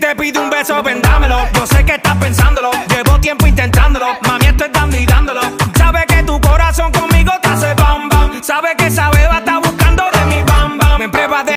te pide un beso, ven dámelo. Yo sé que estás pensándolo, llevo tiempo intentándolo. Mami, estoy dando y dándolo. Sabe que tu corazón conmigo te hace bam bam. Sabe que esa